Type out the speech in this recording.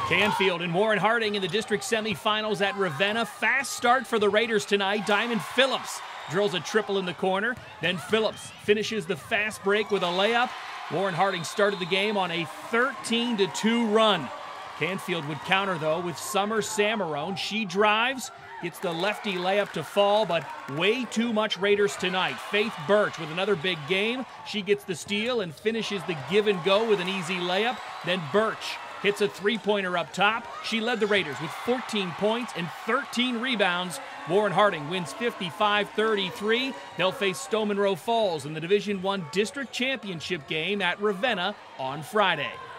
Canfield and Warren Harding in the district semifinals at Ravenna. Fast start for the Raiders tonight. Diamond Phillips drills a triple in the corner. Then Phillips finishes the fast break with a layup. Warren Harding started the game on a 13-2 run. Canfield would counter, though, with Summer Samarone. She drives, gets the lefty layup to fall, but way too much Raiders tonight. Faith Birch with another big game. She gets the steal and finishes the give and go with an easy layup. Then Birch hits a three-pointer up top. She led the Raiders with 14 points and 13 rebounds. Warren Harding wins 55-33. They'll face Stow Monroe Falls in the Division I District Championship game at Ravenna on Friday.